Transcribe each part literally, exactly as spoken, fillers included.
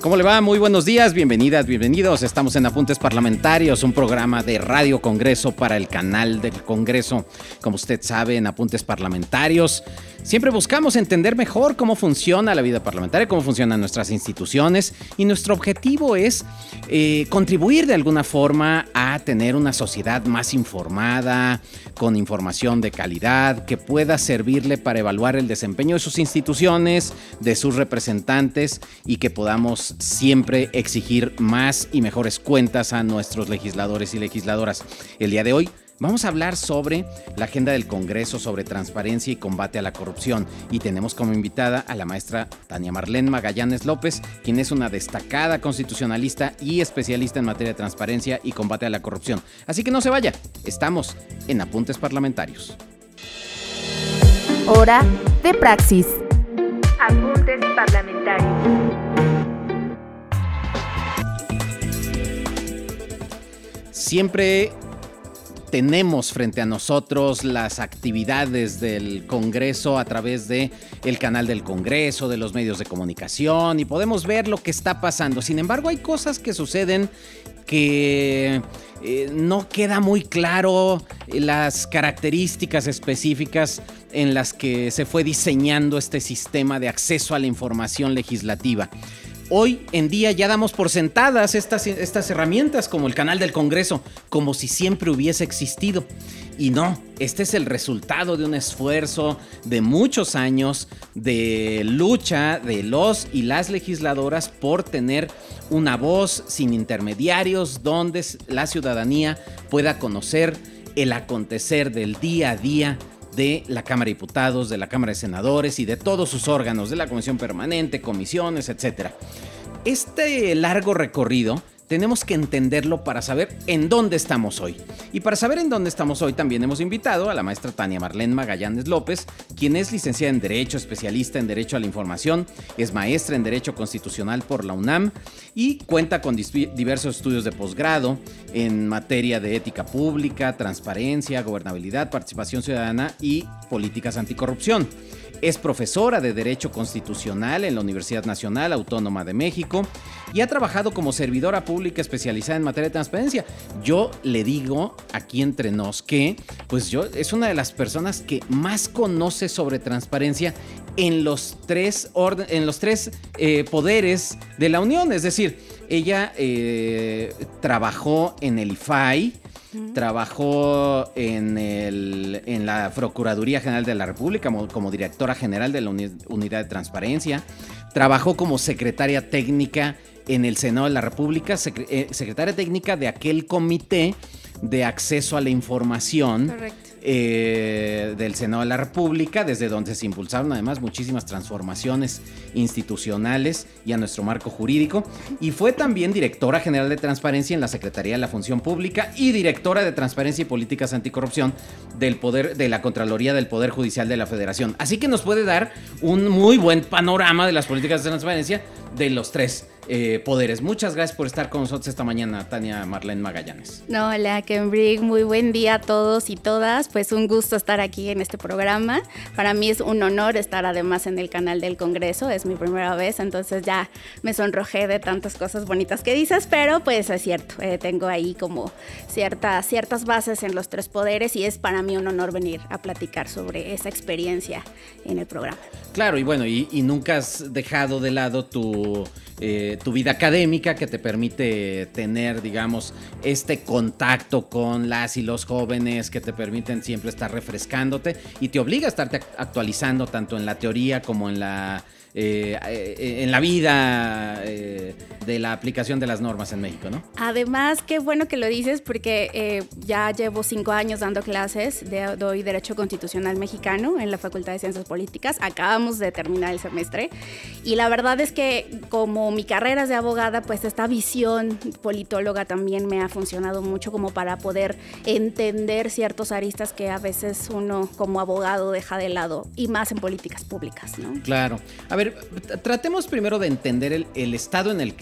¿Cómo le va? Muy buenos días, bienvenidas, bienvenidos. Estamos en Apuntes Parlamentarios, un programa de Radio Congreso para el canal del Congreso. Como usted sabe, en Apuntes Parlamentarios siempre buscamos entender mejor cómo funciona la vida parlamentaria, cómo funcionan nuestras instituciones, y nuestro objetivo es eh, contribuir de alguna forma a tener una sociedad más informada, con información de calidad, que pueda servirle para evaluar el desempeño de sus instituciones, de sus representantes, y que podamos siempre exigir más y mejores cuentas a nuestros legisladores y legisladoras. El día de hoy vamos a hablar sobre la agenda del Congreso, sobre transparencia y combate a la corrupción. Y tenemos como invitada a la maestra Tania Marlene Magallanes López, quien es una destacada constitucionalista y especialista en materia de transparencia y combate a la corrupción. Así que no se vaya, estamos en Apuntes Parlamentarios. Hora de praxis. Apuntes Parlamentarios. Siempre tenemos frente a nosotros las actividades del Congreso a través de el canal del Congreso, de los medios de comunicación, y podemos ver lo que está pasando. Sin embargo, hay cosas que suceden que eh, no queda muy claro las características específicas en las que se fue diseñando este sistema de acceso a la información legislativa. Hoy en día ya damos por sentadas estas, estas herramientas como el canal del Congreso, como si siempre hubiese existido. Y no, este es el resultado de un esfuerzo de muchos años de lucha de los y las legisladoras por tener una voz sin intermediarios, donde la ciudadanía pueda conocer el acontecer del día a día de la Cámara de Diputados, de la Cámara de Senadores y de todos sus órganos, de la Comisión Permanente, comisiones, etcétera. Este largo recorrido tenemos que entenderlo para saber en dónde estamos hoy. Y para saber en dónde estamos hoy también hemos invitado a la maestra Tania Marlene Magallanes López, quien es licenciada en Derecho, especialista en Derecho a la Información, es maestra en Derecho Constitucional por la UNAM y cuenta con diversos estudios de posgrado en materia de ética pública, transparencia, gobernabilidad, participación ciudadana y políticas anticorrupción. Es profesora de Derecho Constitucional en la Universidad Nacional Autónoma de México y ha trabajado como servidora pública especializada en materia de transparencia. Yo le digo aquí entre nos que pues yo es una de las personas que más conoce sobre transparencia en los tres, orden, en los tres eh, poderes de la Unión. Es decir, ella eh, trabajó en el I F A I, trabajó en, el, en la Procuraduría General de la República como, como directora general de la uni, Unidad de Transparencia, trabajó como secretaria técnica en el Senado de la República, secre, eh, secretaria técnica de aquel comité de acceso a la información eh, del Senado de la República, desde donde se impulsaron además muchísimas transformaciones institucionales y a nuestro marco jurídico, y fue también directora general de Transparencia en la Secretaría de la Función Pública y directora de Transparencia y Políticas Anticorrupción del poder, de la Contraloría del Poder Judicial de la Federación. Así que nos puede dar un muy buen panorama de las políticas de transparencia de los tres Eh, poderes. Muchas gracias por estar con nosotros esta mañana, Tania Marlene Magallanes. No, hola, Kenbrick, muy buen día a todos y todas. Pues un gusto estar aquí en este programa. Para mí es un honor estar además en el canal del Congreso, es mi primera vez, entonces ya me sonrojé de tantas cosas bonitas que dices, pero pues es cierto, eh, tengo ahí como ciertas, ciertas bases en los tres poderes y es para mí un honor venir a platicar sobre esa experiencia en el programa. Claro, y bueno, y, y nunca has dejado de lado tu... Eh, tu vida académica que te permite tener, digamos, este contacto con las y los jóvenes, que te permiten siempre estar refrescándote y te obliga a estarte actualizando tanto en la teoría como en la eh, eh, en la vida eh, de la aplicación de las normas en México, ¿no? Además, qué bueno que lo dices porque eh, ya llevo cinco años dando clases, de, doy Derecho Constitucional Mexicano en la Facultad de Ciencias Políticas, acabamos de terminar el semestre y la verdad es que como mi carrera es de abogada, pues esta visión politóloga también me ha funcionado mucho como para poder entender ciertos aristas que a veces uno como abogado deja de lado y más en políticas públicas, ¿no? Claro. A ver, tratemos primero de entender el, el estado en el que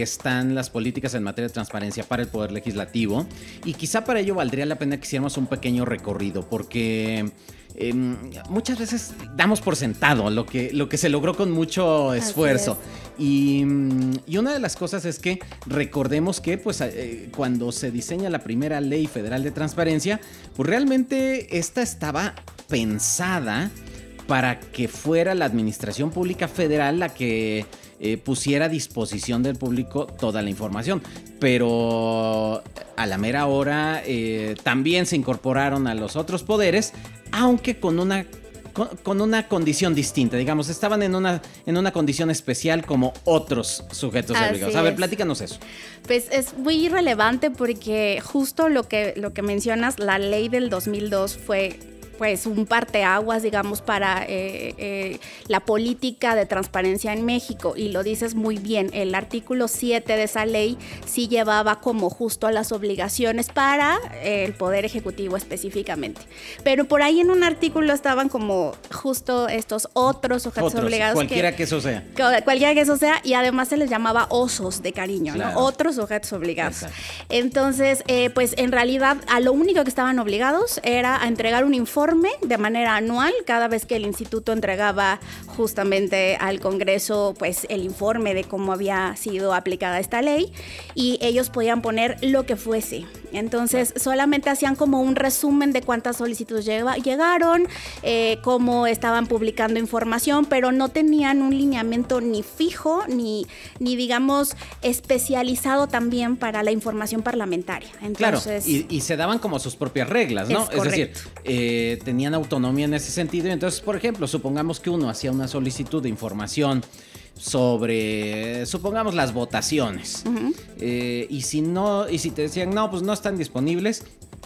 están las políticas en materia de transparencia para el Poder Legislativo, y quizá para ello valdría la pena que hiciéramos un pequeño recorrido, porque eh, muchas veces damos por sentado lo que, lo que se logró con mucho esfuerzo. Y, y una de las cosas es que recordemos que pues, eh, cuando se diseña la primera ley federal de transparencia, pues realmente esta estaba pensada para que fuera la administración pública federal la que eh, pusiera a disposición del público toda la información. Pero a la mera hora eh, también se incorporaron a los otros poderes, aunque con una, con, con una condición distinta. Digamos, estaban en una, en una condición especial como otros sujetos Así obligados. A ver, es. platícanos eso. Pues es muy relevante porque justo lo que, lo que mencionas, la ley del dos mil dos fue pues un parteaguas, digamos, para eh, eh, la política de transparencia en México, y lo dices muy bien, el artículo siete de esa ley sí llevaba como justo las obligaciones para eh, el Poder Ejecutivo específicamente, pero por ahí en un artículo estaban como justo estos otros sujetos Otros, obligados. cualquiera que, que eso sea. que, cualquiera que eso sea, y además se les llamaba osos de cariño, Claro. ¿no? Otros sujetos obligados. Exacto. Entonces, eh, pues en realidad a lo único que estaban obligados era a entregar un informe de manera anual, cada vez que el instituto entregaba justamente al Congreso pues el informe de cómo había sido aplicada esta ley, y ellos podían poner lo que fuese. Entonces solamente hacían como un resumen de cuántas solicitudes llega, llegaron, eh, cómo estaban publicando información, pero no tenían un lineamiento ni fijo ni, ni digamos especializado también para la información parlamentaria. Entonces, claro, y, y se daban como sus propias reglas, ¿no? Es Es, decir, correcto. eh, tenían autonomía en ese sentido. Y entonces, por ejemplo, supongamos que uno hacía una solicitud de información sobre, supongamos, las votaciones. uh-huh. Eh, y si no, y si te decían, no, pues no están disponibles,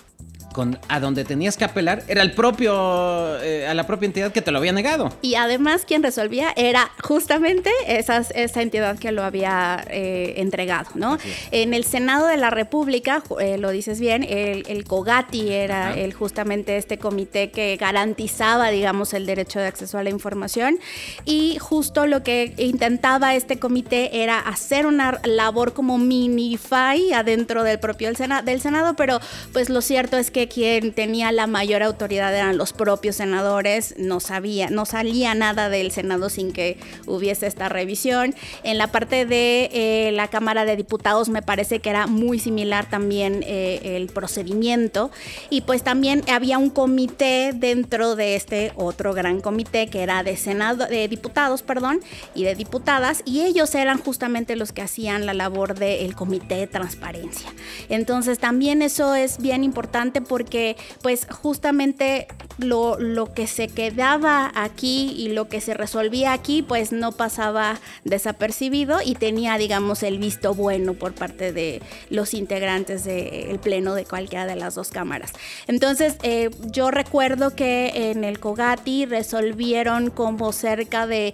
con, a donde tenías que apelar era el propio, eh, a la propia entidad que te lo había negado. Y además quien resolvía era justamente esas, esa entidad que lo había eh, entregado, ¿no? En el Senado de la República, eh, lo dices bien, el, el COGATI era el, justamente este comité que garantizaba, digamos, el derecho de acceso a la información, y justo lo que intentaba este comité era hacer una labor como mini-F A I adentro del propio del Senado, del Senado, pero pues lo cierto es que quien tenía la mayor autoridad eran los propios senadores, no sabía, no salía nada del Senado sin que hubiese esta revisión. En la parte de eh, la Cámara de Diputados me parece que era muy similar también eh, el procedimiento, y pues también había un comité dentro de este otro gran comité que era de senado, de diputados, perdón, y de diputadas, y ellos eran justamente los que hacían la labor del comité de transparencia. Entonces también eso es bien importante porque pues justamente lo, lo que se quedaba aquí y lo que se resolvía aquí pues no pasaba desapercibido y tenía, digamos, el visto bueno por parte de los integrantes del pleno de cualquiera de las dos cámaras. Entonces eh, yo recuerdo que en el COGATI resolvieron como cerca de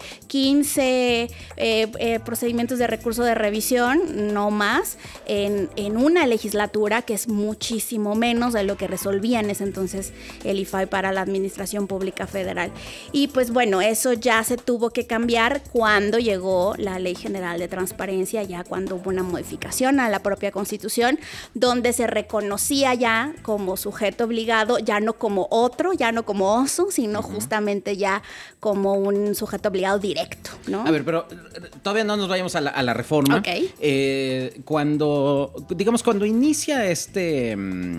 quince eh, eh, procedimientos de recurso de revisión, no más, en, en una legislatura, que es muchísimo menos de lo que resolvía en ese entonces el I F A I para la Administración Pública Federal. Y pues bueno, eso ya se tuvo que cambiar cuando llegó la Ley General de Transparencia, ya cuando hubo una modificación a la propia Constitución, donde se reconocía ya como sujeto obligado, ya no como otro, ya no como oso, sino uh-huh. justamente ya como un sujeto obligado directo, ¿no? A ver, pero todavía no nos vayamos a la, a la reforma. Ok. Eh, cuando, digamos, cuando inicia este...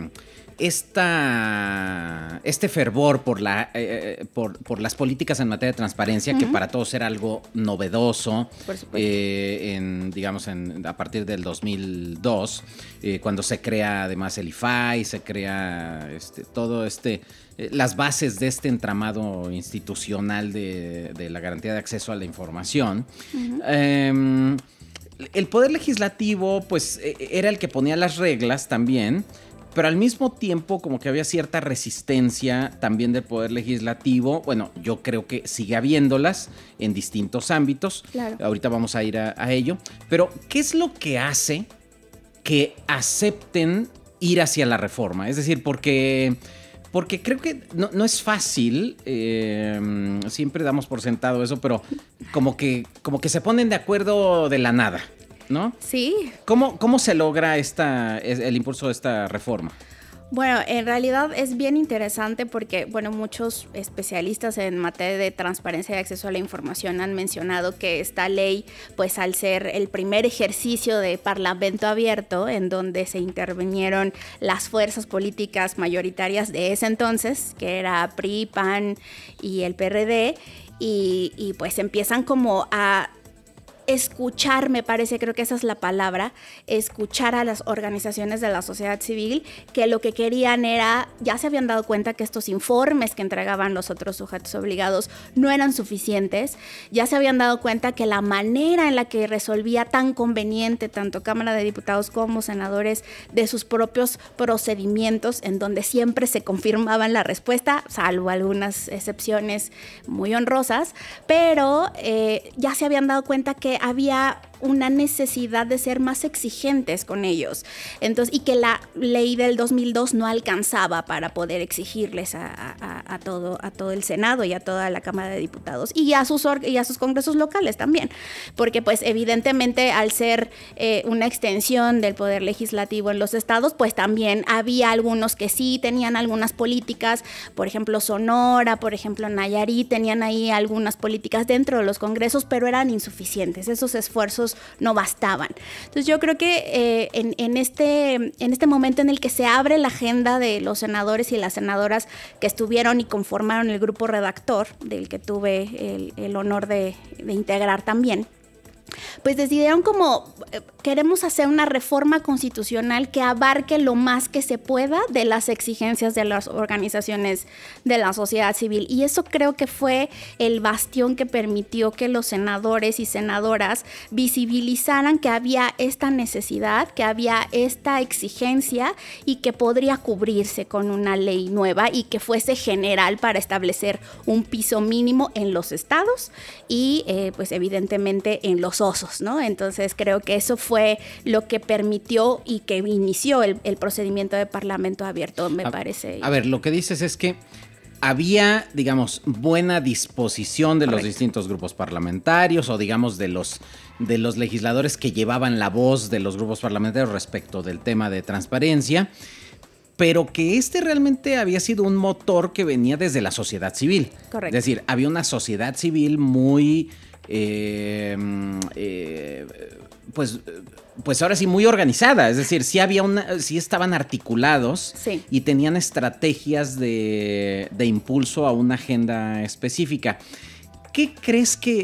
Esta, este fervor por, la, eh, por, por las políticas en materia de transparencia, uh-huh. que para todos era algo novedoso, eh, en, digamos, en, a partir del dos mil dos, eh, cuando se crea además el I F A I, se crea este, todo este, eh, las bases de este entramado institucional de, de la garantía de acceso a la información. Uh-huh. Eh, el Poder Legislativo, pues, eh, era el que ponía las reglas también, pero al mismo tiempo como que había cierta resistencia también del Poder Legislativo. Bueno, yo creo que sigue habiéndolas en distintos ámbitos. Claro. Ahorita vamos a ir a, a ello. Pero, ¿qué es lo que hace que acepten ir hacia la reforma? Es decir, porque... Porque creo que no, no es fácil, eh, siempre damos por sentado eso, pero como que, como que se ponen de acuerdo de la nada. ¿no? Sí. ¿Cómo, cómo se logra esta, el impulso de esta reforma? Bueno, en realidad es bien interesante porque, bueno, muchos especialistas en materia de transparencia y acceso a la información han mencionado que esta ley, pues al ser el primer ejercicio de parlamento abierto, en donde se intervinieron las fuerzas políticas mayoritarias de ese entonces, que era P R I, P A N y el P R D, y, y pues empiezan como a escuchar, me parece, creo que esa es la palabra, escuchar a las organizaciones de la sociedad civil que lo que querían era, ya se habían dado cuenta que estos informes que entregaban los otros sujetos obligados no eran suficientes, ya se habían dado cuenta que la manera en la que resolvía tan conveniente tanto Cámara de Diputados como senadores de sus propios procedimientos, en donde siempre se confirmaban la respuesta, salvo algunas excepciones muy honrosas, pero eh, ya se habían dado cuenta que había una necesidad de ser más exigentes con ellos. Entonces, y que la ley del dos mil dos no alcanzaba para poder exigirles a, a, a, todo, a todo el Senado y a toda la Cámara de Diputados y a sus, y a sus congresos locales también, porque pues evidentemente al ser eh, una extensión del poder legislativo en los estados, pues también había algunos que sí tenían algunas políticas, por ejemplo Sonora, por ejemplo Nayarit, tenían ahí algunas políticas dentro de los congresos, pero eran insuficientes, esos esfuerzos no bastaban. Entonces yo creo que eh, en, en, este, en este momento en el que se abre la agenda de los senadores y las senadoras que estuvieron y conformaron el grupo redactor, del que tuve el, el honor de, de integrar también, pues decidieron como eh, queremos hacer una reforma constitucional que abarque lo más que se pueda de las exigencias de las organizaciones de la sociedad civil, y eso creo que fue el bastión que permitió que los senadores y senadoras visibilizaran que había esta necesidad, que había esta exigencia y que podría cubrirse con una ley nueva y que fuese general para establecer un piso mínimo en los estados y eh, pues evidentemente en los osos, ¿no? Entonces creo que eso fue lo que permitió y que inició el, el procedimiento de parlamento abierto, me a, parece. A ver, lo que dices es que había, digamos, buena disposición de Correcto. Los distintos grupos parlamentarios o, digamos, de los, de los legisladores que llevaban la voz de los grupos parlamentarios respecto del tema de transparencia, pero que este realmente había sido un motor que venía desde la sociedad civil. Correcto. Es decir, había una sociedad civil muy... Eh, eh, pues, pues ahora sí muy organizada, es decir, sí había una, sí estaban articulados sí. y tenían estrategias de, de impulso a una agenda específica. ¿Qué crees que,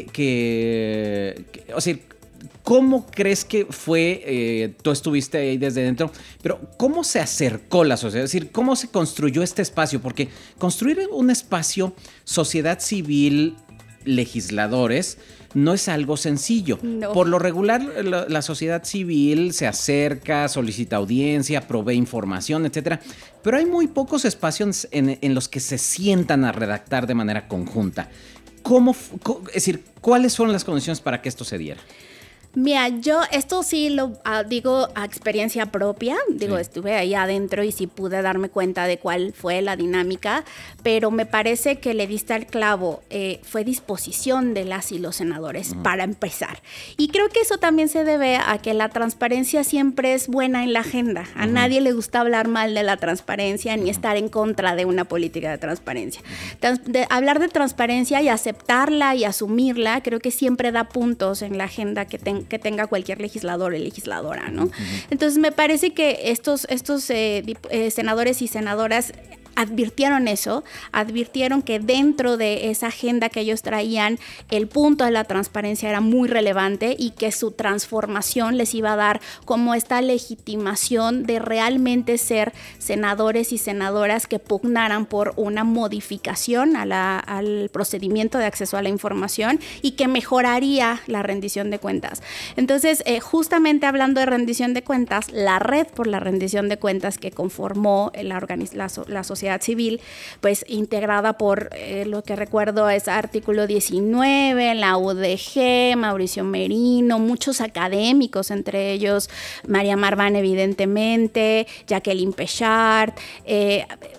que, que o sea, cómo crees que fue, eh, tú estuviste ahí desde dentro, pero cómo se acercó la sociedad? Es decir, ¿cómo se construyó este espacio? Porque construir un espacio, sociedad civil, legisladores, no es algo sencillo. No. Por lo regular, la, la sociedad civil se acerca, solicita audiencia, provee información, etcétera, pero hay muy pocos espacios en, en los que se sientan a redactar de manera conjunta. ¿Cómo, cómo, es decir, cuáles fueron las condiciones para que esto se diera? Mira, yo esto sí lo uh, digo a experiencia propia, digo, sí. Estuve ahí adentro y sí pude darme cuenta de cuál fue la dinámica, pero me parece que le diste al clavo, eh, fue disposición de las y los senadores uh-huh. para empezar. Y creo que eso también se debe a que la transparencia siempre es buena en la agenda. A uh-huh. nadie le gusta hablar mal de la transparencia ni uh-huh. estar en contra de una política de transparencia. Uh-huh. Trans- de, hablar de transparencia y aceptarla y asumirla, creo que siempre da puntos en la agenda que tenga que tenga cualquier legislador o legisladora, ¿no? Uh-huh. Entonces me parece que estos, estos eh, eh, senadores y senadoras advirtieron eso, advirtieron que dentro de esa agenda que ellos traían, el punto de la transparencia era muy relevante y que su transformación les iba a dar como esta legitimación de realmente ser senadores y senadoras que pugnaran por una modificación a la, al procedimiento de acceso a la información y que mejoraría la rendición de cuentas. Entonces, eh, justamente hablando de rendición de cuentas, la red por la rendición de cuentas que conformó la, organiz- la, la sociedad civil, pues integrada por, eh, lo que recuerdo es artículo diecinueve, la U D G, Mauricio Merino, muchos académicos, entre ellos María Marván evidentemente, Jacqueline Pechard, eh,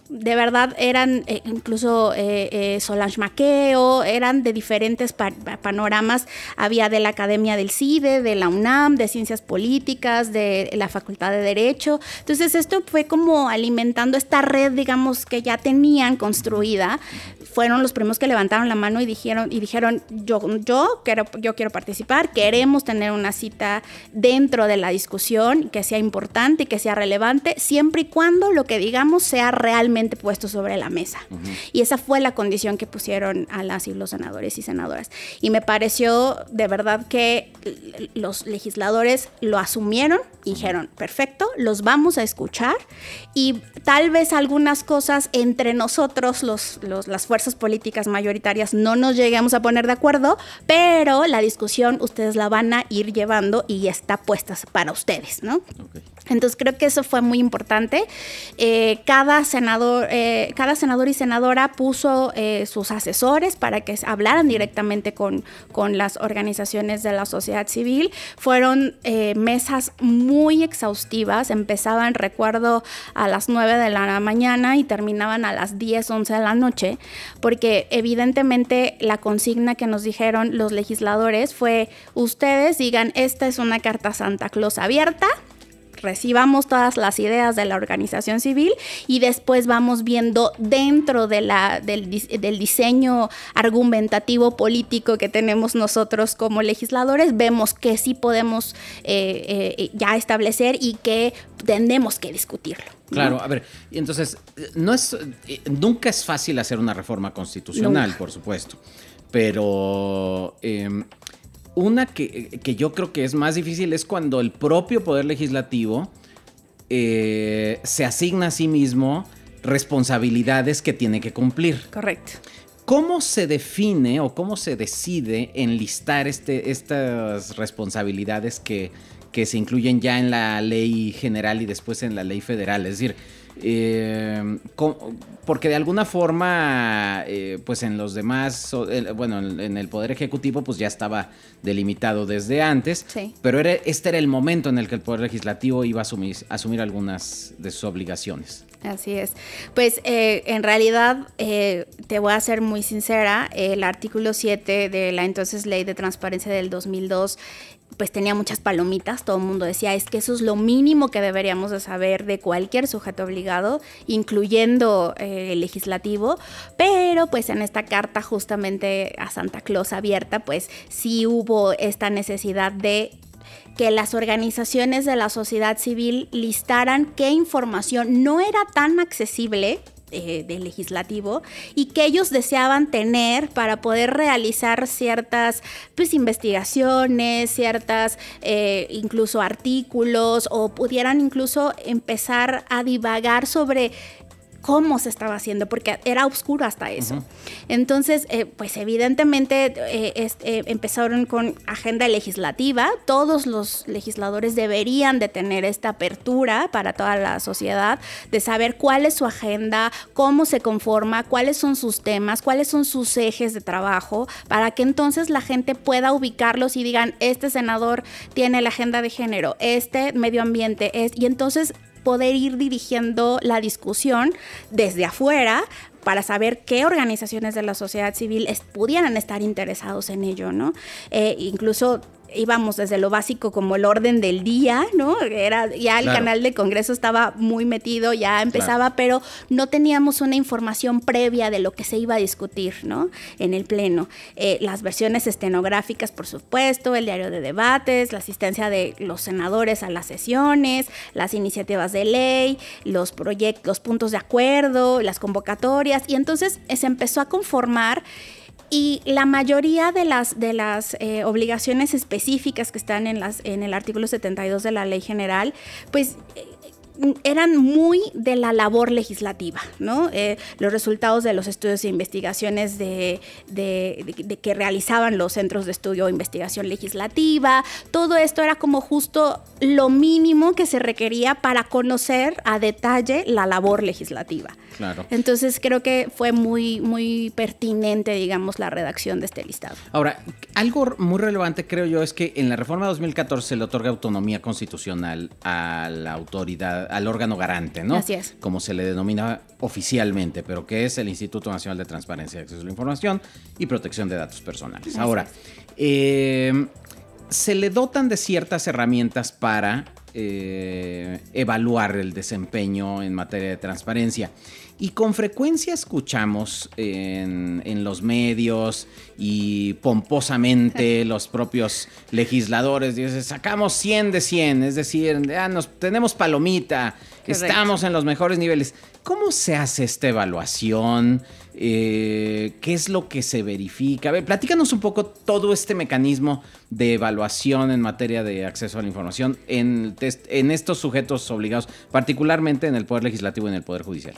de verdad eran eh, incluso eh, eh, Solange Maqueo, eran de diferentes pa panoramas, había de la Academia del CIDE, de la UNAM, de Ciencias Políticas, de la Facultad de Derecho. Entonces esto fue como alimentando esta red, digamos, que ya tenían construida. Fueron los primeros que levantaron la mano y dijeron, y dijeron yo, yo, quiero, yo quiero participar, queremos tener una cita dentro de la discusión, que sea importante y que sea relevante, siempre y cuando lo que digamos sea realmente puesto sobre la mesa. Uh-huh. Y esa fue la condición que pusieron a las y los senadores y senadoras. Y me pareció de verdad que los legisladores lo asumieron y dijeron, perfecto, los vamos a escuchar y tal vez algunas cosas entre nosotros, los, los, las fuerzas políticas mayoritarias, no nos lleguemos a poner de acuerdo, pero la discusión ustedes la van a ir llevando y está puesta para ustedes, ¿no? Okay. Entonces creo que eso fue muy importante. Eh, cada senador, eh, cada senador y senadora puso eh, sus asesores para que hablaran directamente con, con las organizaciones de la sociedad civil. Fueron eh, mesas muy exhaustivas. Empezaban, recuerdo, a las nueve de la mañana y terminaban a las diez, once de la noche, porque evidentemente la consigna que nos dijeron los legisladores fue: ustedes digan, esta es una carta Santa Claus abierta, recibamos todas las ideas de la organización civil y después vamos viendo dentro de la, del, del diseño argumentativo político que tenemos nosotros como legisladores, vemos que sí podemos eh, eh, ya establecer y que tenemos que discutirlo, ¿no? Claro, a ver, entonces, no es, nunca es fácil hacer una reforma constitucional, nunca. Por supuesto, pero Eh, Una que, que yo creo que es más difícil es cuando el propio Poder Legislativo eh, se asigna a sí mismo responsabilidades que tiene que cumplir. Correcto. ¿Cómo se define o cómo se decide enlistar este, estas responsabilidades que, que se incluyen ya en la ley general y después en la ley federal? Es decir, Eh, porque de alguna forma, eh, pues en los demás, bueno, en el Poder Ejecutivo, pues ya estaba delimitado desde antes, sí. Pero era, este era el momento en el que el Poder Legislativo iba a asumir, asumir algunas de sus obligaciones. Así es. Pues eh, en realidad, eh, te voy a ser muy sincera, el artículo siete de la entonces Ley de Transparencia del dos mil dos, pues tenía muchas palomitas, todo el mundo decía, es que eso es lo mínimo que deberíamos de saber de cualquier sujeto obligado, incluyendo eh, el legislativo, pero pues en esta carta justamente a Santa Claus abierta, pues sí hubo esta necesidad de que las organizaciones de la sociedad civil listaran qué información no era tan accesible Eh, del legislativo y que ellos deseaban tener para poder realizar ciertas pues, investigaciones, ciertas eh, incluso artículos, o pudieran incluso empezar a divagar sobre cómo se estaba haciendo, porque era oscuro hasta eso. Uh-huh. Entonces, eh, pues evidentemente eh, es, eh, empezaron con agenda legislativa. Todos los legisladores deberían de tener esta apertura para toda la sociedad, de saber cuál es su agenda, cómo se conforma, cuáles son sus temas, cuáles son sus ejes de trabajo, para que entonces la gente pueda ubicarlos y digan, este senador tiene la agenda de género, este medio ambiente, es, y entonces poder ir dirigiendo la discusión desde afuera para saber qué organizaciones de la sociedad civil es, pudieran estar interesados en ello, ¿no? Eh, incluso íbamos desde lo básico como el orden del día, ¿no? Era, ya el claro. canal de Congreso estaba muy metido, ya empezaba, claro. pero no teníamos una información previa de lo que se iba a discutir, ¿no? En el Pleno. Eh, las versiones estenográficas, por supuesto, el diario de debates, la asistencia de los senadores a las sesiones, las iniciativas de ley, los proyectos, los puntos de acuerdo, las convocatorias, y entonces se empezó a conformar. Y la mayoría de las, de las eh, obligaciones específicas que están en, las, en el artículo setenta y dos de la Ley General, pues eh, eran muy de la labor legislativa, ¿no? Eh, los resultados de los estudios e investigaciones de, de, de, de que realizaban los centros de estudio o investigación legislativa, todo esto era como justo lo mínimo que se requería para conocer a detalle la labor legislativa. Claro. Entonces creo que fue muy, muy pertinente, digamos, la redacción de este listado. Ahora, algo muy relevante creo yo es que en la reforma dos mil catorce se le otorga autonomía constitucional a la autoridad, al órgano garante, ¿no? Así es. Como se le denomina oficialmente, pero que es el Instituto Nacional de Transparencia y Acceso a la Información y Protección de Datos Personales. Así Ahora, es. eh, se le dotan de ciertas herramientas para eh, evaluar el desempeño en materia de transparencia. Y con frecuencia escuchamos en, en los medios y pomposamente los propios legisladores dicen, sacamos cien de cien, es decir, ah, nos, tenemos palomita, correcto, estamos en los mejores niveles. ¿Cómo se hace esta evaluación? Eh, ¿Qué es lo que se verifica? A ver, platícanos un poco todo este mecanismo de evaluación en materia de acceso a la información en, en estos sujetos obligados, particularmente en el Poder Legislativo y en el Poder Judicial.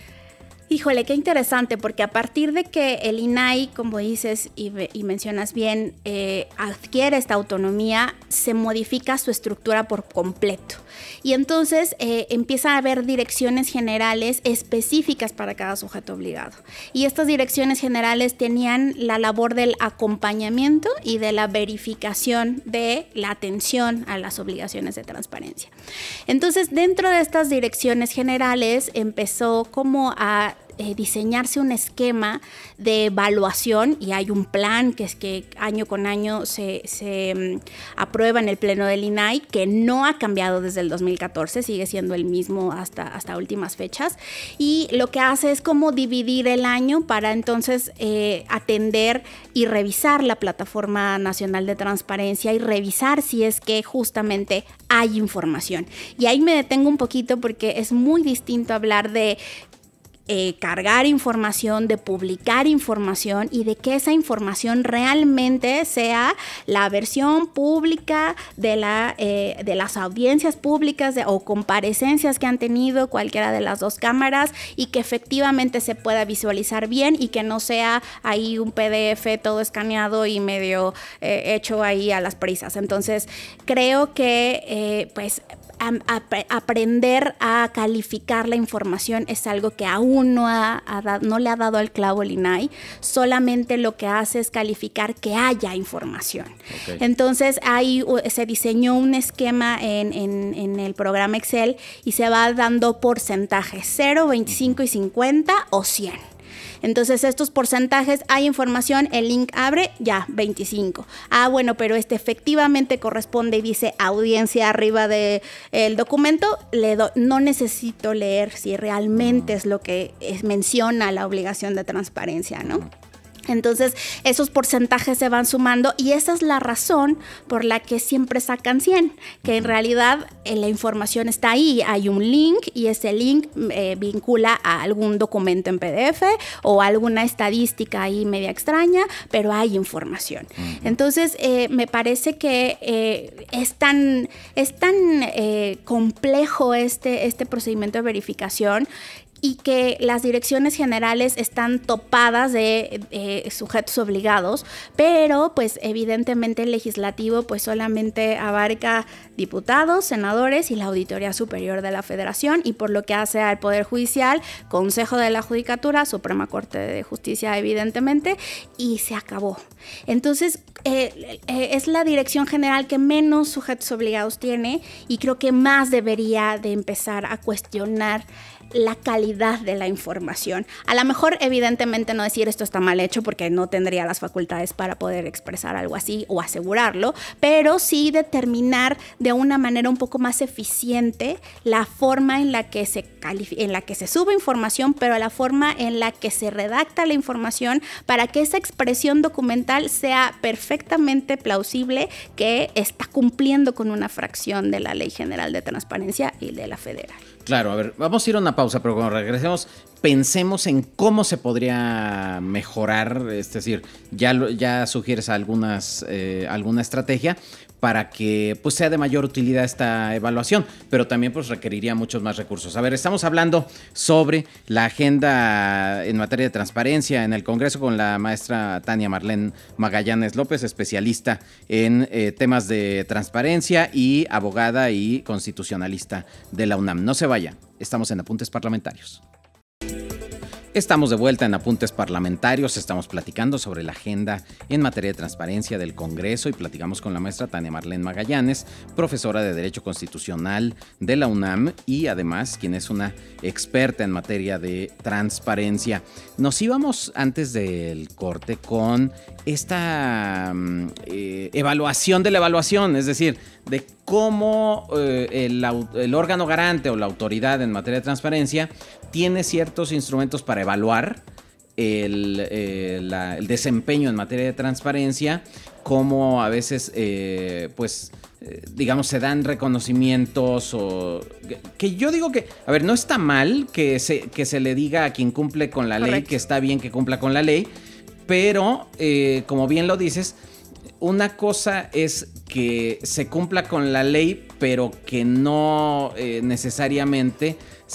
Híjole, qué interesante, porque a partir de que el I N A I, como dices y, y mencionas bien, eh, adquiere esta autonomía, se modifica su estructura por completo. Y entonces eh, empieza a haber direcciones generales específicas para cada sujeto obligado. Y estas direcciones generales tenían la labor del acompañamiento y de la verificación de la atención a las obligaciones de transparencia. Entonces, dentro de estas direcciones generales empezó como a Eh, diseñarse un esquema de evaluación, y hay un plan que es que año con año se, se um, aprueba en el Pleno del I N A I, que no ha cambiado desde el dos mil catorce, sigue siendo el mismo hasta, hasta últimas fechas, y lo que hace es como dividir el año para entonces eh, atender y revisar la Plataforma Nacional de Transparencia y revisar si es que justamente hay información. Y ahí me detengo un poquito porque es muy distinto hablar de Eh, cargar información, de publicar información y de que esa información realmente sea la versión pública de, la, eh, de las audiencias públicas de, o comparecencias que han tenido cualquiera de las dos cámaras, y que efectivamente se pueda visualizar bien y que no sea ahí un P D F todo escaneado y medio eh, hecho ahí a las prisas. Entonces creo que eh, pues A, a, aprender a calificar la información es algo que aún no, ha, ha, no le ha dado al clavo el I N A I, solamente lo que hace es calificar que haya información. Okay. Entonces ahí se diseñó un esquema en, en, en el programa Excel y se va dando porcentajes, cero, veinticinco y cincuenta o cien. Entonces estos porcentajes, hay información, el link abre, ya, veinticinco. Ah, bueno, pero este efectivamente corresponde y dice audiencia arriba del documento, le do, no necesito leer si realmente es lo que es, menciona la obligación de transparencia, ¿no? Entonces esos porcentajes se van sumando y esa es la razón por la que siempre sacan cien, que en realidad eh, la información está ahí, hay un link y ese link eh, vincula a algún documento en P D F o alguna estadística ahí media extraña, pero hay información. Entonces eh, me parece que eh, es tan, es tan eh, complejo este, este procedimiento de verificación, y que las direcciones generales están topadas de eh, sujetos obligados, pero pues evidentemente el legislativo pues solamente abarca diputados, senadores y la Auditoría Superior de la Federación, y por lo que hace al Poder Judicial, Consejo de la Judicatura, Suprema Corte de Justicia evidentemente, y se acabó. Entonces eh, eh, es la dirección general que menos sujetos obligados tiene, y creo que más debería de empezar a cuestionar la calidad de la información. A lo mejor, evidentemente, no decir esto está mal hecho porque no tendría las facultades para poder expresar algo así o asegurarlo, pero sí determinar de una manera un poco más eficiente la forma en la que se en la que se sube información, pero la forma en la que se redacta la información para que esa expresión documental sea perfectamente plausible que está cumpliendo con una fracción de la Ley General de Transparencia y de la Federal. Claro, a ver, vamos a ir a una pausa, pero cuando regresemos, pensemos en cómo se podría mejorar, es decir, ya, ya sugieres algunas, eh, alguna estrategia, para que pues, sea de mayor utilidad esta evaluación, pero también pues, requeriría muchos más recursos. A ver, estamos hablando sobre la agenda en materia de transparencia en el Congreso con la maestra Tania Marlene Magallanes López, especialista en eh, temas de transparencia y abogada y constitucionalista de la UNAM. No se vaya, estamos en Apuntes Parlamentarios. Estamos de vuelta en Apuntes Parlamentarios, estamos platicando sobre la agenda en materia de transparencia del Congreso y platicamos con la maestra Tania Marlene Magallanes, profesora de Derecho Constitucional de la UNAM y además quien es una experta en materia de transparencia. Nos íbamos antes del corte con esta eh, evaluación de la evaluación, es decir, de cómo eh, el, el órgano garante o la autoridad en materia de transparencia tiene ciertos instrumentos para evaluar el, eh, la, el desempeño en materia de transparencia, cómo a veces, eh, pues, eh, digamos, se dan reconocimientos o... Que, que yo digo que, a ver, no está mal que se, que se le diga a quien cumple con la Correcto. ley que está bien que cumpla con la ley, pero, eh, como bien lo dices, una cosa es que se cumpla con la ley, pero que no eh, necesariamente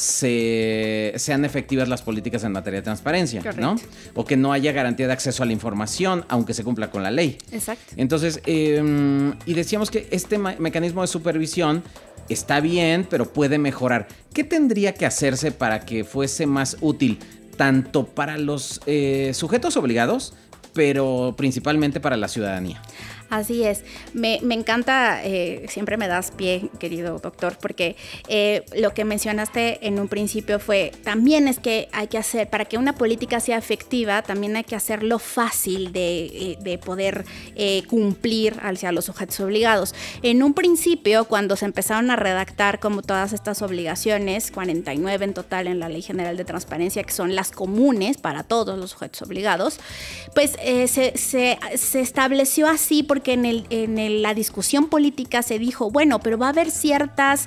se, sean efectivas las políticas en materia de transparencia, Correcto. ¿no? O que no haya garantía de acceso a la información, aunque se cumpla con la ley. Exacto. Entonces, eh, y decíamos que este me- mecanismo de supervisión está bien, pero puede mejorar. ¿Qué tendría que hacerse para que fuese más útil, tanto para los eh, sujetos obligados, pero principalmente para la ciudadanía? Así es. Me, me encanta, eh, siempre me das pie, querido doctor, porque eh, lo que mencionaste en un principio fue, también es que hay que hacer, para que una política sea efectiva, también hay que hacerlo fácil de, de poder eh, cumplir hacia los sujetos obligados. En un principio, cuando se empezaron a redactar como todas estas obligaciones, cuarenta y nueve en total en la Ley General de Transparencia, que son las comunes para todos los sujetos obligados, pues eh, se, se, se estableció así porque que en, el, en el, la discusión política se dijo, bueno, pero va a haber ciertas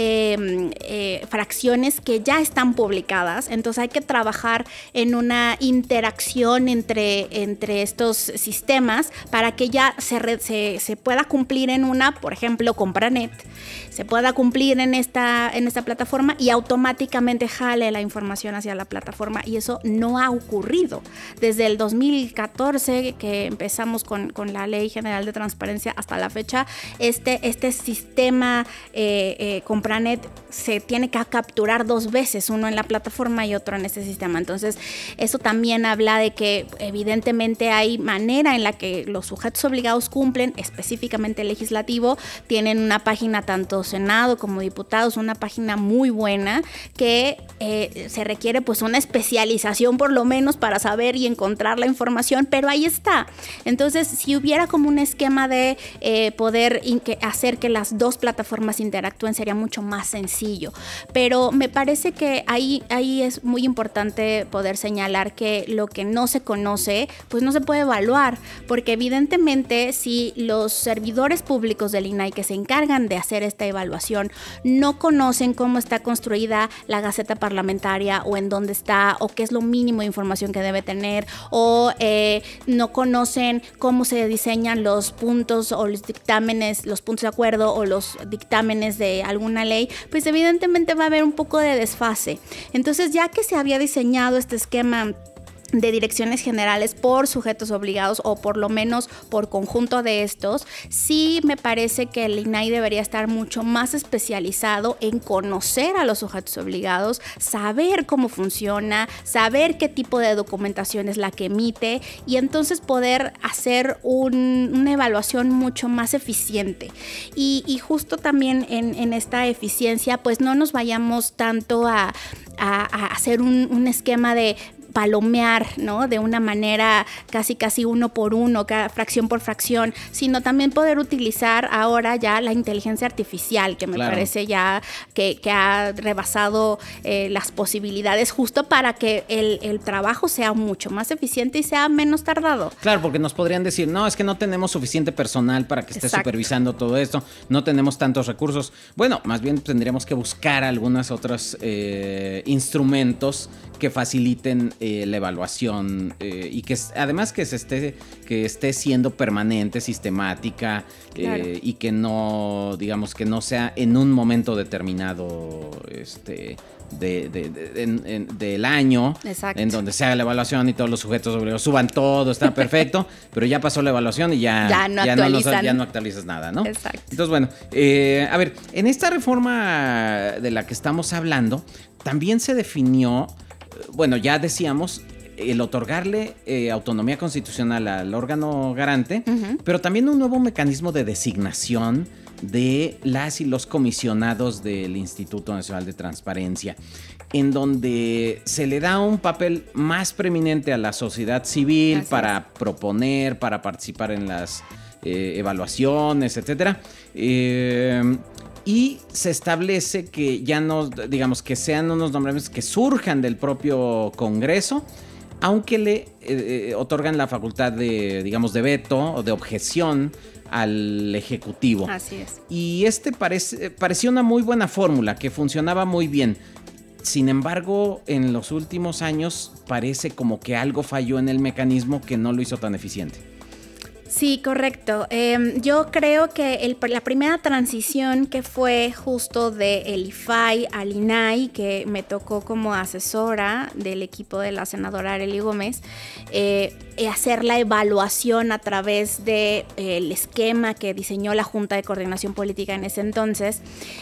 eh, eh, fracciones que ya están publicadas, entonces hay que trabajar en una interacción entre, entre estos sistemas para que ya se, re, se, se pueda cumplir en una, por ejemplo, Compranet, se pueda cumplir en esta, en esta plataforma y automáticamente jale la información hacia la plataforma, y eso no ha ocurrido. Desde el dos mil catorce que empezamos con, con la Ley General de Transparencia hasta la fecha, este, este sistema eh, eh, Compranet se tiene que capturar dos veces, uno en la plataforma y otro en este sistema. Entonces, eso también habla de que evidentemente hay manera en la que los sujetos obligados cumplen, específicamente el legislativo, tienen una página, tanto Senado como diputados, una página muy buena que eh, se requiere pues una especialización por lo menos para saber y encontrar la información, pero ahí está. Entonces, si hubiera como un esquema de eh, poder que hacer que las dos plataformas interactúen, sería mucho más sencillo. Pero me parece que ahí, ahí es muy importante poder señalar que lo que no se conoce, pues no se puede evaluar, porque evidentemente si los servidores públicos del I N A I que se encargan de hacer esta evaluación no conocen cómo está construida la Gaceta Parlamentaria o en dónde está o qué es lo mínimo de información que debe tener, o eh, no conocen cómo se diseñan los puntos o los dictámenes, los puntos de acuerdo o los dictámenes de alguna ley, pues evidentemente va a haber un poco de desfase. Entonces, ya que se había diseñado este esquema de direcciones generales por sujetos obligados o por lo menos por conjunto de estos, sí me parece que el I N A I debería estar mucho más especializado en conocer a los sujetos obligados, saber cómo funciona, saber qué tipo de documentación es la que emite y entonces poder hacer un, una evaluación mucho más eficiente. Y, y justo también en, en esta eficiencia, pues no nos vayamos tanto a, a, a hacer un, un esquema de palomear, ¿no? De una manera casi casi uno por uno, cada fracción por fracción, sino también poder utilizar ahora ya la inteligencia artificial, que me claro. parece ya que, que ha rebasado eh, las posibilidades justo para que el, el trabajo sea mucho más eficiente y sea menos tardado. Claro, porque nos podrían decir, no, es que no tenemos suficiente personal para que esté Exacto. supervisando todo esto, no tenemos tantos recursos. Bueno, más bien tendríamos que buscar algunos otros eh, instrumentos que faciliten eh, la evaluación eh, y que además que se esté que esté siendo permanente, sistemática, claro. eh, y que no, digamos, que no sea en un momento determinado, este, de, de, de, de, en, en, del año, exacto. en donde se haga la evaluación y todos los sujetos obligados suban todo, está perfecto, pero ya pasó la evaluación y ya, ya, no, ya, actualizan. no, ya no actualizas nada, ¿no? Exacto. Entonces, bueno, eh, a ver, en esta reforma de la que estamos hablando, también se definió, bueno, ya decíamos, el otorgarle eh, autonomía constitucional al órgano garante, uh-huh. pero también un nuevo mecanismo de designación de las y los comisionados del Instituto Nacional de Transparencia, en donde se le da un papel más preeminente a la sociedad civil Así para es. proponer, para participar en las eh, evaluaciones, etcétera. Eh, Y se establece que ya no, digamos, que sean unos nombramientos que surjan del propio Congreso, aunque le eh, otorgan la facultad de, digamos, de veto o de objeción al Ejecutivo. Así es. Y este parece, parecía una muy buena fórmula, que funcionaba muy bien. Sin embargo, en los últimos años parece como que algo falló en el mecanismo que no lo hizo tan eficiente. Sí, correcto. Eh, yo creo que el, la primera transición que fue justo del I F A I al I N A I, que me tocó como asesora del equipo de la senadora Arely Gómez, eh, hacer la evaluación a través del de, eh, esquema que diseñó la Junta de Coordinación Política en ese entonces,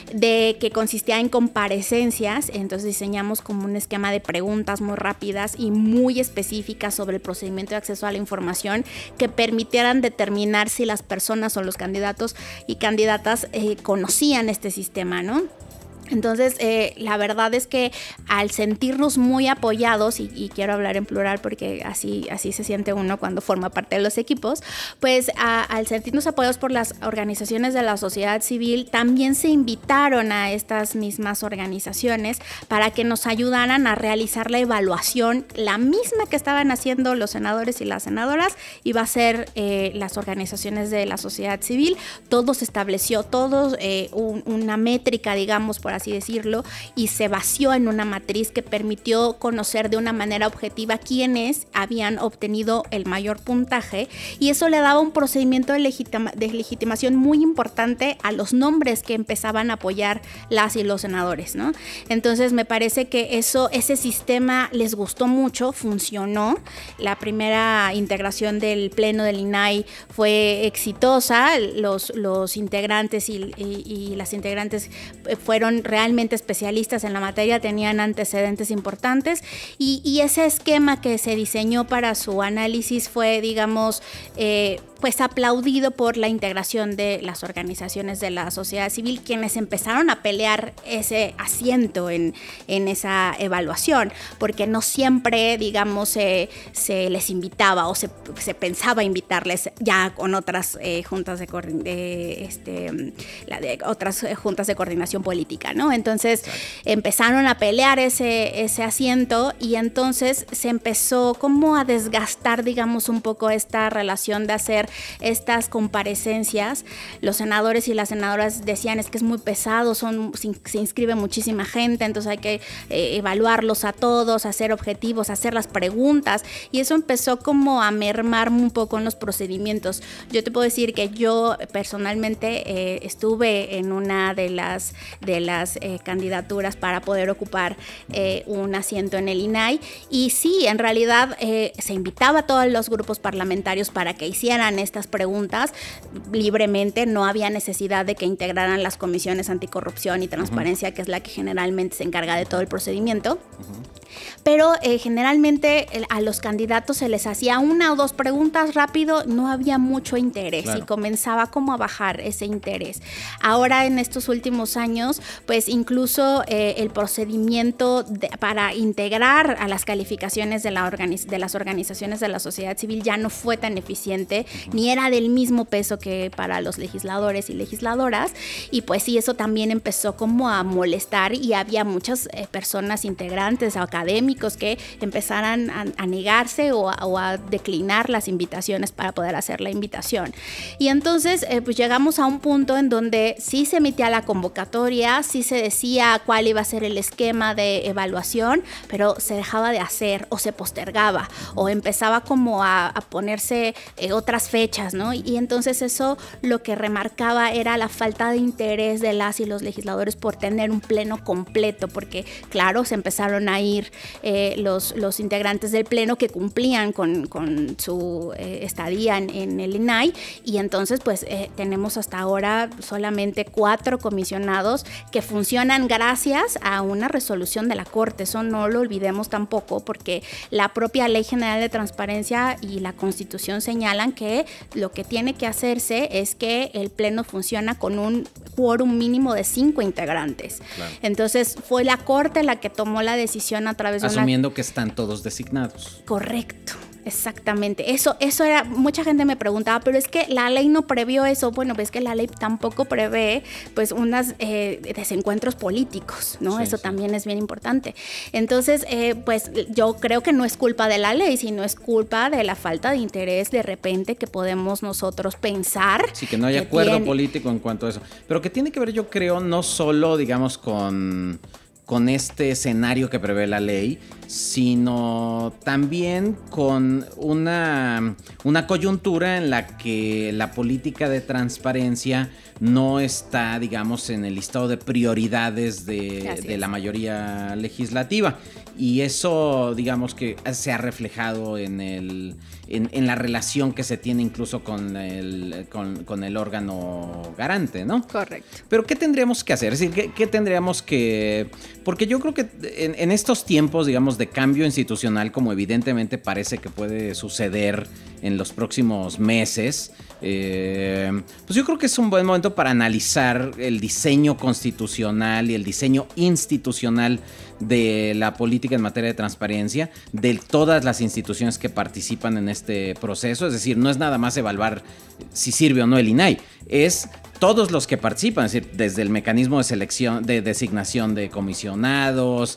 de que consistía en comparecencias. Entonces diseñamos como un esquema de preguntas muy rápidas y muy específicas sobre el procedimiento de acceso a la información que permitieran determinar si las personas o los candidatos y candidatas eh, conocían este sistema, ¿no? Entonces, eh, la verdad es que al sentirnos muy apoyados, y, y quiero hablar en plural porque así, así se siente uno cuando forma parte de los equipos, pues a, al sentirnos apoyados por las organizaciones de la sociedad civil, también se invitaron a estas mismas organizaciones para que nos ayudaran a realizar la evaluación, la misma que estaban haciendo los senadores y las senadoras, iba a ser eh, las organizaciones de la sociedad civil. Todo se estableció, todo eh, un, una métrica, digamos, por así decirlo, y se vació en una matriz que permitió conocer de una manera objetiva quiénes habían obtenido el mayor puntaje, y eso le daba un procedimiento de, legitima, de legitimación muy importante a los nombres que empezaban a apoyar las y los senadores, ¿no? Entonces me parece que eso, ese sistema les gustó mucho, funcionó. La primera integración del pleno del I N A I fue exitosa, los, los integrantes y, y, y las integrantes fueron realmente especialistas en la materia, tenían antecedentes importantes, y, y ese esquema que se diseñó para su análisis fue, digamos, eh, pues aplaudido por la integración de las organizaciones de la sociedad civil, quienes empezaron a pelear ese asiento en, en esa evaluación, porque no siempre, digamos, eh, se les invitaba o se, se pensaba invitarles ya con otras eh, juntas de, de, este, la de otras juntas de coordinación política, ¿no? Entonces Exacto. empezaron a pelear ese, ese asiento, y entonces se empezó como a desgastar, digamos, un poco esta relación de hacer estas comparecencias. Los senadores y las senadoras decían, es que es muy pesado, son, se, se inscribe muchísima gente, entonces hay que eh, evaluarlos a todos, hacer objetivos, hacer las preguntas, y eso empezó como a mermar un poco en los procedimientos. Yo te puedo decir que yo personalmente eh, estuve en una de las, de las eh, candidaturas para poder ocupar eh, un asiento en el I N A I, y sí, en realidad eh, se invitaba a todos los grupos parlamentarios para que hicieran estas preguntas libremente, no había necesidad de que integraran las comisiones anticorrupción y transparencia, uh-huh. que es la que generalmente se encarga de todo el procedimiento. Uh-huh. Pero eh, generalmente el, a los candidatos se les hacía una o dos preguntas rápido, no había mucho interés, claro. y comenzaba como a bajar ese interés. Ahora en estos últimos años, pues incluso eh, el procedimiento de, para integrar a las calificaciones de, la organiz- de las organizaciones de la sociedad civil ya no fue tan eficiente, ni era del mismo peso que para los legisladores y legisladoras, y pues sí, eso también empezó como a molestar y había muchas eh, personas integrantes, académicos que empezaran a, a negarse o a, o a declinar las invitaciones para poder hacer la invitación. Y entonces eh, pues llegamos a un punto en donde sí se emitía la convocatoria, sí se decía cuál iba a ser el esquema de evaluación, pero se dejaba de hacer o se postergaba o empezaba como a, a ponerse eh, otras fechas, ¿no? Y entonces eso lo que remarcaba era la falta de interés de las y los legisladores por tener un pleno completo, porque claro, se empezaron a ir eh, los, los integrantes del pleno que cumplían con, con su eh, estadía en, en el I N A I, y entonces pues eh, tenemos hasta ahora solamente cuatro comisionados que funcionan gracias a una resolución de la Corte. Eso no lo olvidemos tampoco, porque la propia Ley General de Transparencia y la Constitución señalan que lo que tiene que hacerse es que el pleno funciona con un quórum mínimo de cinco integrantes. Claro. Entonces fue la Corte la que tomó la decisión a través de una... Asumiendo que están todos designados. Correcto. Exactamente, eso, eso era, mucha gente me preguntaba, pero es que la ley no previó eso. Bueno, pues que la ley tampoco prevé pues unos eh, desencuentros políticos, ¿no? Sí, eso sí. También es bien importante. Entonces, eh, pues yo creo que no es culpa de la ley, sino es culpa de la falta de interés de repente que podemos nosotros pensar. Sí, que no hay acuerdo tiene... político en cuanto a eso. Pero que tiene que ver, yo creo, no solo, digamos, con... con este escenario que prevé la ley, sino también con una, una coyuntura en la que la política de transparencia no está, digamos, en el listado de prioridades de, de la mayoría legislativa. Y eso, digamos, que se ha reflejado en, el, en, en la relación que se tiene incluso con el, con, con el órgano garante, ¿no? Correcto. Pero ¿qué tendríamos que hacer? Es decir, ¿qué, qué tendríamos que...? Porque yo creo que en, en estos tiempos, digamos, de cambio institucional, como evidentemente parece que puede suceder en los próximos meses, eh, pues yo creo que es un buen momento para analizar el diseño constitucional y el diseño institucional de la política en materia de transparencia, de todas las instituciones que participan en este proceso. Es decir, no es nada más evaluar si sirve o no el I N A I, es todos los que participan, es decir, desde el mecanismo de selección, de designación de comisionados,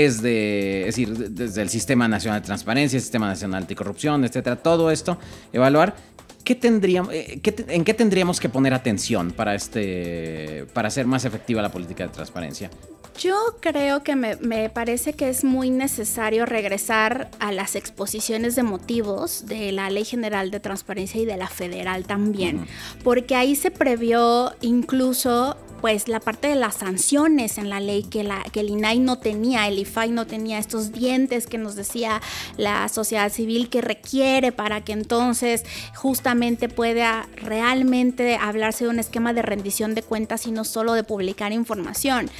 desde, es decir, desde el Sistema Nacional de Transparencia, el Sistema Nacional Anticorrupción, etcétera, todo esto, evaluar. ¿Qué tendríamos, qué, ¿En qué tendríamos que poner atención para, este, para hacer más efectiva la política de transparencia? Yo creo que me, me parece que es muy necesario regresar a las exposiciones de motivos de la Ley General de Transparencia y de la Federal también, uh-huh. porque ahí se previó incluso pues la parte de las sanciones en la ley que, la, que el I N A I no tenía, el I F A I no tenía estos dientes que nos decía la sociedad civil que requiere para que entonces justamente pueda realmente hablarse de un esquema de rendición de cuentas y no solo de publicar información.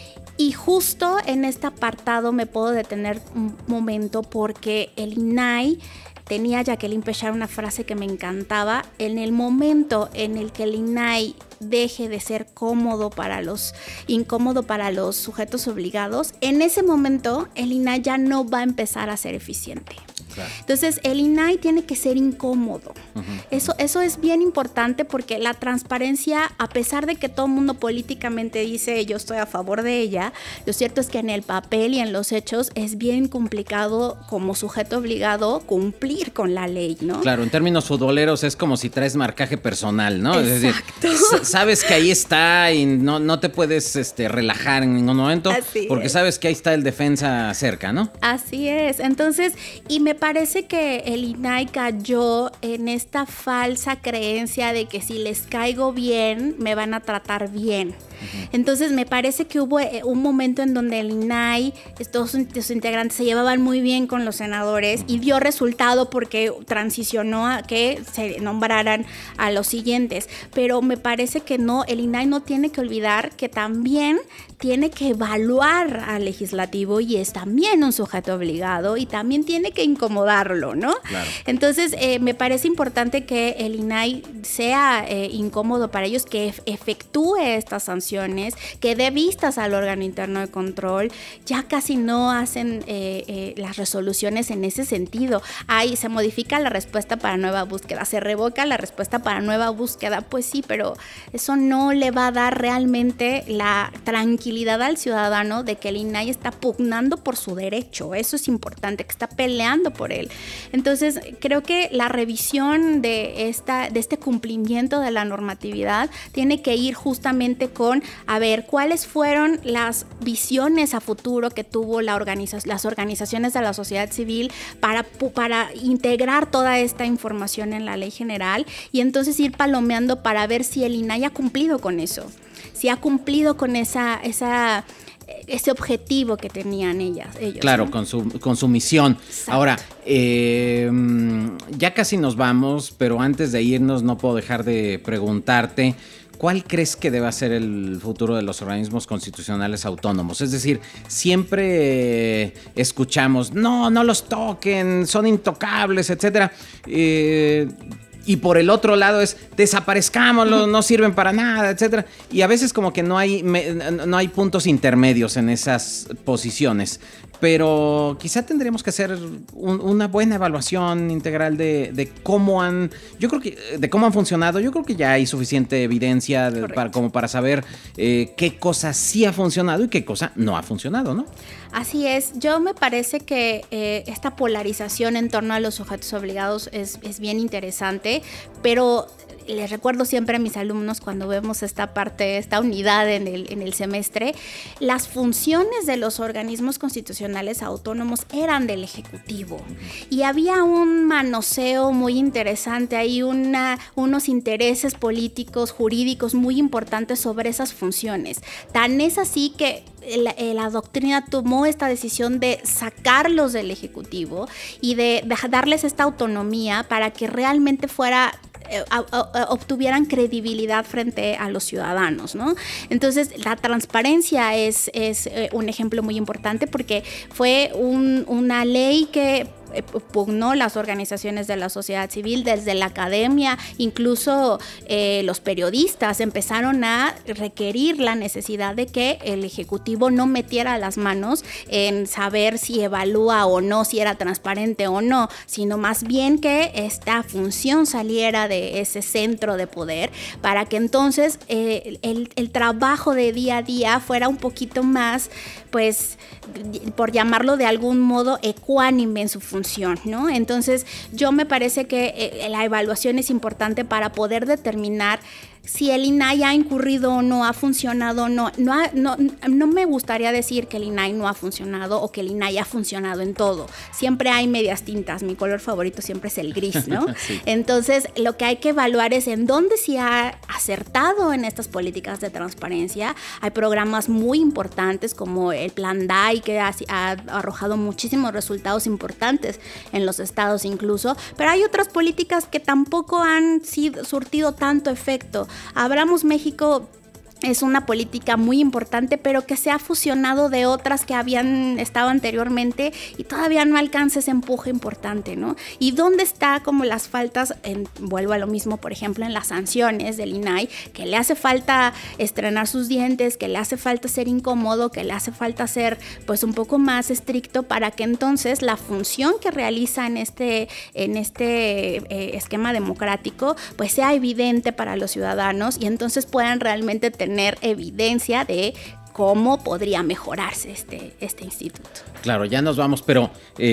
Y justo en este apartado me puedo detener un momento porque el I N A I tenía Jacqueline Pechard una frase que me encantaba: en el momento en el que el I N A I deje de ser cómodo para los, incómodo para los sujetos obligados, en ese momento el I N A I ya no va a empezar a ser eficiente. Claro. Entonces el I N A I tiene que ser incómodo. Uh-huh, uh-huh. Eso, eso es bien importante porque la transparencia, a pesar de que todo el mundo políticamente dice yo estoy a favor de ella, lo cierto es que en el papel y en los hechos es bien complicado como sujeto obligado cumplir con la ley, ¿no? Claro, en términos futboleros es como si traes marcaje personal, ¿no? Exacto. Es decir, sabes que ahí está y no, no te puedes este, relajar en ningún momento. Así porque es. Sabes que ahí está el defensa cerca, ¿no? Así es. Entonces, y me parece que el I N A I cayó en esta falsa creencia de que si les caigo bien, me van a tratar bien. Uh-huh. Entonces me parece que hubo un momento en donde el I N A I, todos sus integrantes se llevaban muy bien con los senadores, uh-huh. y dio resultado porque transicionó a que se nombraran a los siguientes. Pero me parece que no, el I N A I no tiene que olvidar que también tiene que evaluar al legislativo y es también un sujeto obligado y también tiene que incomodarlo, ¿no? Claro. Entonces, eh, me parece importante que el I N A I sea eh, incómodo para ellos, que ef- efectúe estas sanciones sanciones, que dé vistas al órgano interno de control. Ya casi no hacen eh, eh, las resoluciones en ese sentido. Ahí se modifica la respuesta para nueva búsqueda, se revoca la respuesta para nueva búsqueda. Pues sí, pero eso no le va a dar realmente la tranquilidad al ciudadano de que el I N A I está pugnando por su derecho. Eso es importante, que está peleando por él. Entonces, creo que la revisión de, esta, de este cumplimiento de la normatividad tiene que ir justamente con, a ver, cuáles fueron las visiones a futuro que tuvo la organiza- las organizaciones de la sociedad civil para, para integrar toda esta información en la ley general y entonces ir palomeando para ver si el I N A I ha cumplido con eso, si ha cumplido con esa... esa ese objetivo que tenían ellas, ellos. Claro, ¿no? con su, con su misión. Exacto. Ahora, eh, ya casi nos vamos, pero antes de irnos no puedo dejar de preguntarte, ¿cuál crees que deba ser el futuro de los organismos constitucionales autónomos? Es decir, siempre escuchamos, no, no los toquen, son intocables, etcétera. Eh, Y por el otro lado es desaparezcámoslos, no sirven para nada, etcétera. Y a veces como que no hay, me, no hay puntos intermedios en esas posiciones. Pero quizá tendríamos que hacer un, una buena evaluación integral de, de cómo han, yo creo que de cómo han funcionado. Yo creo que ya hay suficiente evidencia de, para, como para saber eh, qué cosa sí ha funcionado y qué cosa no ha funcionado, ¿no? Así es. Yo me parece que eh, esta polarización en torno a los sujetos obligados es, es bien interesante, pero les recuerdo siempre a mis alumnos cuando vemos esta parte, esta unidad en el, en el semestre, las funciones de los organismos constitucionales autónomos eran del Ejecutivo y había un manoseo muy interesante, hay una, unos intereses políticos, jurídicos muy importantes sobre esas funciones. Tan es así que la, la doctrina tomó esta decisión de sacarlos del Ejecutivo y de, de darles esta autonomía para que realmente fuera Eh, obtuvieran credibilidad frente a los ciudadanos, ¿no? Entonces, la transparencia es, es eh, un ejemplo muy importante porque fue un, una ley que pugnó las organizaciones de la sociedad civil, desde la academia, incluso eh, los periodistas empezaron a requerir la necesidad de que el Ejecutivo no metiera las manos en saber si evalúa o no, si era transparente o no, sino más bien que esta función saliera de ese centro de poder para que entonces eh, el, el trabajo de día a día fuera un poquito más, pues, por llamarlo de algún modo, ecuánime en su función, ¿no? Entonces, yo me parece que eh, la evaluación es importante para poder determinar si el I N A I ha incurrido o no, ha funcionado o no. No, ha, no. no me gustaría decir que el I N A I no ha funcionado o que el I N A I ha funcionado en todo. Siempre hay medias tintas. Mi color favorito siempre es el gris, ¿no? Sí. Entonces, lo que hay que evaluar es en dónde se ha acertado en estas políticas de transparencia. Hay programas muy importantes como el Plan D A I, que ha, ha arrojado muchísimos resultados importantes en los estados incluso, pero hay otras políticas que tampoco han sido, surtido tanto efecto. Abramos México es una política muy importante, pero que se ha fusionado de otras que habían estado anteriormente y todavía no alcanza ese empuje importante, ¿no? ¿Y dónde está como las faltas? En, vuelvo a lo mismo, por ejemplo, en las sanciones del I N A I, que le hace falta estrenar sus dientes, que le hace falta ser incómodo, que le hace falta ser pues un poco más estricto para que entonces la función que realiza en este, en este eh, esquema democrático pues sea evidente para los ciudadanos y entonces puedan realmente tener tener evidencia de cómo podría mejorarse este, este instituto. Claro, ya nos vamos, pero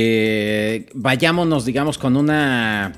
eh, vayámonos, digamos, con una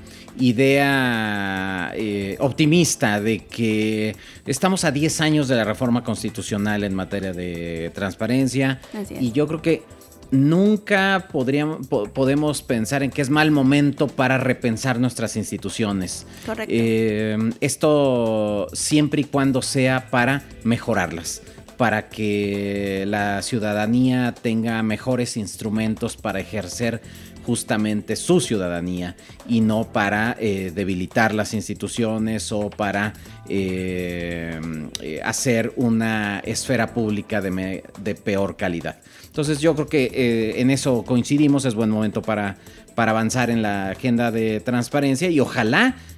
idea eh, optimista de que estamos a diez años de la reforma constitucional en materia de transparencia. Así es. Y yo creo que nunca podríamos, po- podemos pensar en que es mal momento para repensar nuestras instituciones. Correcto. Eh, esto siempre y cuando sea para mejorarlas, para que la ciudadanía tenga mejores instrumentos para ejercer justamente su ciudadanía y no para eh, debilitar las instituciones o para eh, eh, hacer una esfera pública de, me, de peor calidad. Entonces yo creo que eh, en eso coincidimos, es buen momento para, para avanzar en la agenda de transparencia y ojalá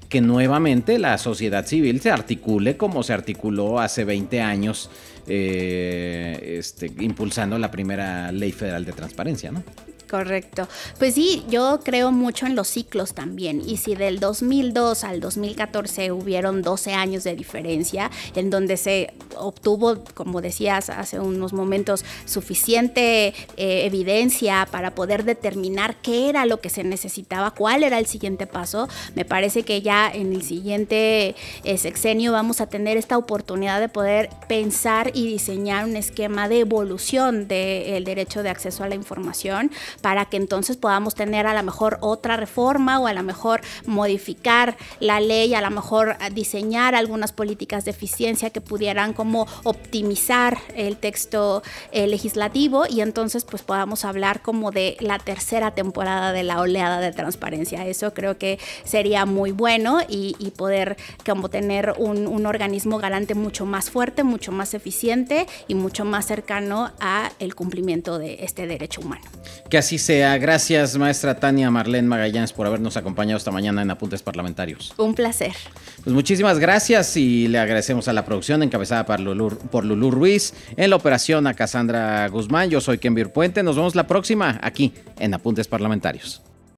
que nuevamente la sociedad civil se articule como se articuló hace veinte años, eh, este, impulsando la primera ley federal de transparencia, ¿no? Correcto. Pues sí, yo creo mucho en los ciclos también. Y si del dos mil dos al dos mil catorce hubieron doce años de diferencia, en donde se obtuvo, como decías hace unos momentos, suficiente eh, evidencia para poder determinar qué era lo que se necesitaba, cuál era el siguiente paso, me parece que ya en el siguiente eh, sexenio vamos a tener esta oportunidad de poder pensar y diseñar un esquema de evolución del derecho de acceso a la información, para que entonces podamos tener a lo mejor otra reforma o a lo mejor modificar la ley, a lo mejor diseñar algunas políticas de eficiencia que pudieran como optimizar el texto eh, legislativo, y entonces pues podamos hablar como de la tercera temporada de la oleada de transparencia. Eso creo que sería muy bueno, y, y poder como tener un, un organismo garante mucho más fuerte, mucho más eficiente y mucho más cercano a el cumplimiento de este derecho humano. Que así sea. Gracias, maestra Tania Marlene Magallanes, por habernos acompañado esta mañana en Apuntes Parlamentarios. Un placer. Pues muchísimas gracias, y le agradecemos a la producción encabezada por Lulú, por Lulú Ruiz, en la operación a Cassandra Guzmán. Yo soy Kenvir Puente. Nos vemos la próxima aquí en Apuntes Parlamentarios.